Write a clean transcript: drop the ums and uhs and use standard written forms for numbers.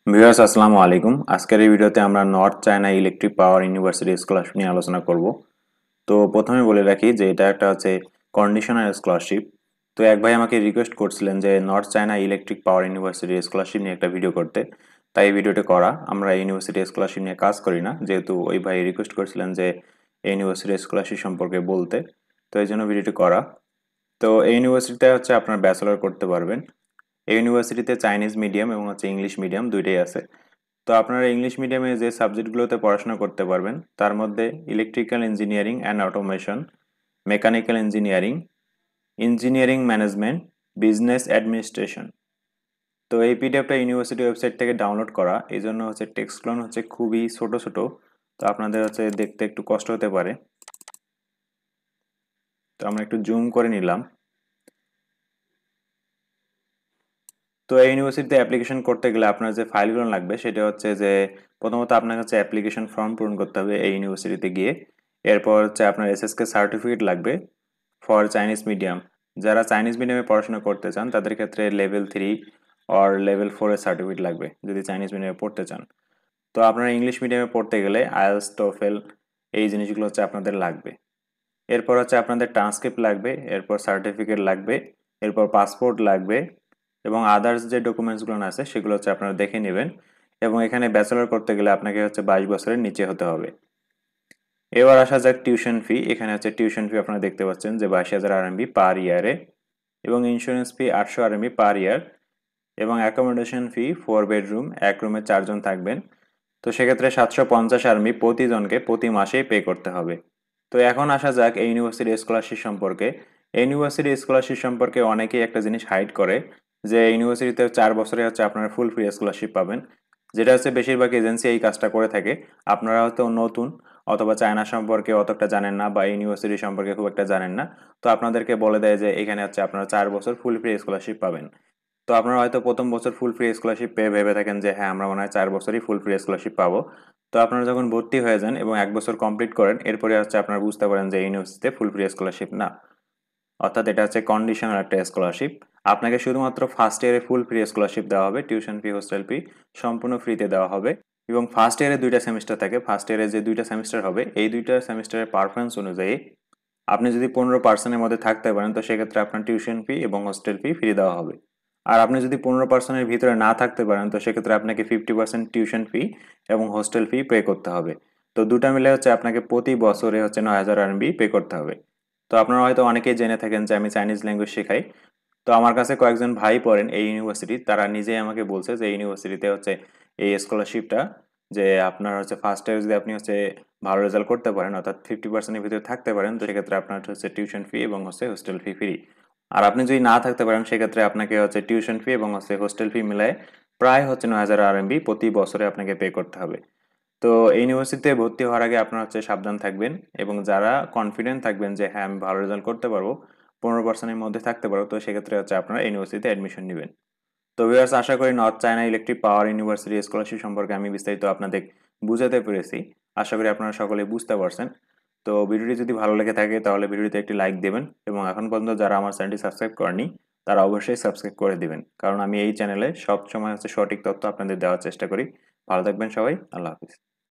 Viewers আসসালামু আলাইকুম। আজকের এই ভিডিওতে আমরা North China Electric Power University scholarship নিয়ে আলোচনা করব। তো প্রথমে বলে রাখি যে এটা একটা হচ্ছে কন্ডিশনাল স্কলারশিপ। তো এক ভাই আমাকে রিকোয়েস্ট করছিলেন যে North China Electric Power University scholarship নিয়ে একটা ভিডিও করতে, তাই এই ভিডিওটা করা। আমরা ইউনিভার্সিটি স্কলারশিপ নিয়ে কাজ করি না, যেহেতু ওই ভাই রিকোয়েস্ট করছিলেন যে এই ইউনিভার্সিটি স্কলারশিপ সম্পর্কে বলতে, তো এই জন্য ভিডিওটি করা। তো এই ইউনিভার্সিটিতে হচ্ছে আপনার ব্যাচেলর করতে পারবেন। এই ইউনিভার্সিটিতে চাইনিজ মিডিয়াম এবং হচ্ছে ইংলিশ মিডিয়াম দুইটাই আছে। তো আপনারা ইংলিশ মিডিয়ামে যে সাবজেক্টগুলোতে পড়াশোনা করতে পারবেন তার মধ্যে electrical engineering and automation, mechanical engineering, engineering management, business administration. তো এই পিডিএফটা ইউনিভার্সিটি ওয়েবসাইট থেকে ডাউনলোড করা, এই জন্য হচ্ছে টেক্সটগুলো হচ্ছে খুবই ছোট ছোট। তো আপনাদের হচ্ছে দেখতে একটু কষ্ট হতে পারে। তো আমরা একটু জুম করে নিলাম। তো এই ইউনিভার্সিটিতে অ্যাপ্লিকেশন করতে গেলে আপনার যে ফাইলগুলো লাগবে সেটা হচ্ছে যে প্রথমত আপনার কাছে অ্যাপ্লিকেশন ফর্ম পূরণ করতে হবে এই ইউনিভার্সিটিতে গিয়ে। এরপর হচ্ছে আপনার এসএসকে সার্টিফিকেট লাগবে ফর চাইনিজ মিডিয়াম। যারা চাইনিজ মিডিয়ামে পড়াশোনা করতে চান তাদের ক্ষেত্রে লেভেল 3 অর লেভেল 4 এর সার্টিফিকেট লাগবে যদি চাইনিজ মিডিয়ামে পড়তে চান। তো আপনারা ইংলিশ মিডিয়ামে পড়তে গেলে আইএলটিএস, টোফেল এই জিনিসগুলো হচ্ছে আপনাদের লাগবে। এরপর হচ্ছে আপনাদের ট্রান্সক্রিপ্ট লাগবে, এরপর সার্টিফিকেট লাগবে, এরপর পাসপোর্ট লাগবে এবং আদার্স যে ডকুমেন্টসগুলো আছে সেগুলো হচ্ছে আপনারা দেখে নেবেন। এবং এখানে ব্যাচেলর করতে গেলে আপনাকে হচ্ছে 22 বছরের নিচে হতে হবে। এবার আসা যাক টিউশন ফি। এখানে হচ্ছে টিউশন ফি আপনারা দেখতে পাচ্ছেন যে 22,000 আরএমবি পার ইয়ারে, এবং ইন্স্যুরেন্স ফি 800 আরএমবি পার ইয়ার, এবং অ্যাকোমোডেশন ফি 4 বেডরুম, এক রুমে 4 জন থাকবেন। তো সেক্ষেত্রে 750 আরএমবি প্রতিজনকে প্রতি মাসেই পে করতে হবে। তো এখন আসা যাক এই ইউনিভার্সিটি স্কলারশিপ সম্পর্কে। এই ইউনিভার্সিটি স্কলারশিপ সম্পর্কে অনেকেই একটা জিনিস হাইড করে যে ইউনিভার্সিটিতে 4 বছরে হচ্ছে আপনারা ফুল ফ্রি স্কলারশিপ পাবেন, যেটা হচ্ছে বেশিরভাগ এজেন্সি এই কাজটা করে থাকে। আপনারা হয়তো নতুন অথবা চায়না সম্পর্কে অতটা জানেন না বা ইউনিভার্সিটি সম্পর্কে খুব একটা জানেন না। তো আপনাদেরকে বলে দেয় যে এখানে হচ্ছে আপনারা 4 বছর ফুল ফ্রি স্কলারশিপ পাবেন। তো আপনারা হয়তো প্রথম বছর ফুল ফ্রি স্কলারশিপ পেয়ে ভেবে থাকেন যে হ্যাঁ আমরা মনে হয় 4 বছরই ফুল ফ্রি স্কলারশিপ পাবো। তো আপনারা যখন ভর্তি হয়ে যান এবং 1 বছর কমপ্লিট করেন, এরপরে হচ্ছে আপনারা বুঝতে পারেন যে ইউনিভার্সিটিতে ফুল ফ্রি স্কলারশিপ না, অর্থাৎ এটা হচ্ছে কন্ডিশনাল একটা স্কলারশিপ। আপনাকে শুধুমাত্র ফার্স্ট ইয়ারে ফুল ফ্রি স্কলারশিপ দেওয়া হবে, টিউশন ফি, হোস্টেল ফি সম্পূর্ণ ফ্রিতে দেওয়া হবে। এবং ফার্স্ট ইয়ারে 2টা সেমিস্টার থাকে। ফার্স্ট ইয়ারে যে 2টা সেমিস্টার হবে এই 2টা সেমিস্টারের পারফরমেন্স অনুযায়ী আপনি যদি 15% মধ্যে থাকতে পারেন তো সেক্ষেত্রে আপনার টিউশন ফি এবং হোস্টেল ফি ফ্রি দেওয়া হবে। আর আপনি যদি 15%-এর ভিতরে না থাকতে পারেন তো সেক্ষেত্রে আপনাকে 50% টিউশন ফি এবং হোস্টেল ফি পে করতে হবে। তো দুটা মিলে হচ্ছে আপনাকে প্রতি বছরে হচ্ছে 9,000 আরএমবি পে করতে হবে। তো আপনারা হয়তো অনেকেই জেনে থাকেন যে আমি চাইনিজ ল্যাঙ্গুয়েজ শেখাই। তো আমার কাছে কয়েকজন ভাই পড়েন এই ইউনিভার্সিটি, তারা নিজেই আমাকে বলছে যে এই ইউনিভার্সিটিতে হচ্ছে এই স্কলারশিপটা, যে আপনার হচ্ছে ফার্স্ট ইয়ার যদি আপনি হচ্ছে ভালো রেজাল্ট করতে পারেন অর্থাৎ 50%-এর ভিতরে থাকতে পারেন তো সেক্ষেত্রে আপনার হচ্ছে টিউশন ফি এবং হচ্ছে হোস্টেল ফি ফ্রি। আর আপনি যদি না থাকতে পারেন সেক্ষেত্রে আপনাকে হচ্ছে টিউশন ফি এবং হচ্ছে হোস্টেল ফি মিলায় প্রায় হচ্ছে 9,000 আরএমবি প্রতি বছরে আপনাকে পে করতে হবে। তো এই ইউনিভার্সিটিতে ভর্তি হওয়ার আগে আপনারা হচ্ছে সাবধান থাকবেন, এবং যারা কনফিডেন্ট থাকবেন যে হ্যাঁ আমি ভালো রেজাল্ট করতে পারবো, 15%-এর মধ্যে থাকতে পারবো, তো সেক্ষেত্রে হচ্ছে আপনারা ইউনিভার্সিটিতে অ্যাডমিশন নেবেন। তো ভিউয়ার্স, আশা করি North China Electric Power University scholarship সম্পর্কে আমি বিস্তারিত আপনাদের বুঝাতে পেরেছি। আশা করি আপনারা সকলেই বুঝতে পারছেন। তো ভিডিওটি যদি ভালো লেগে থাকে তাহলে ভিডিওতে একটি লাইক দেবেন, এবং এখন পর্যন্ত যারা আমার চ্যানেলটি সাবস্ক্রাইব করেনি তারা অবশ্যই সাবস্ক্রাইব করে দিবেন, কারণ আমি এই চ্যানেলে সব সময় হচ্ছে সঠিক তথ্য আপনাদের দেওয়ার চেষ্টা করি। ভালো থাকবেন সবাই। আল্লাহ হাফিজ।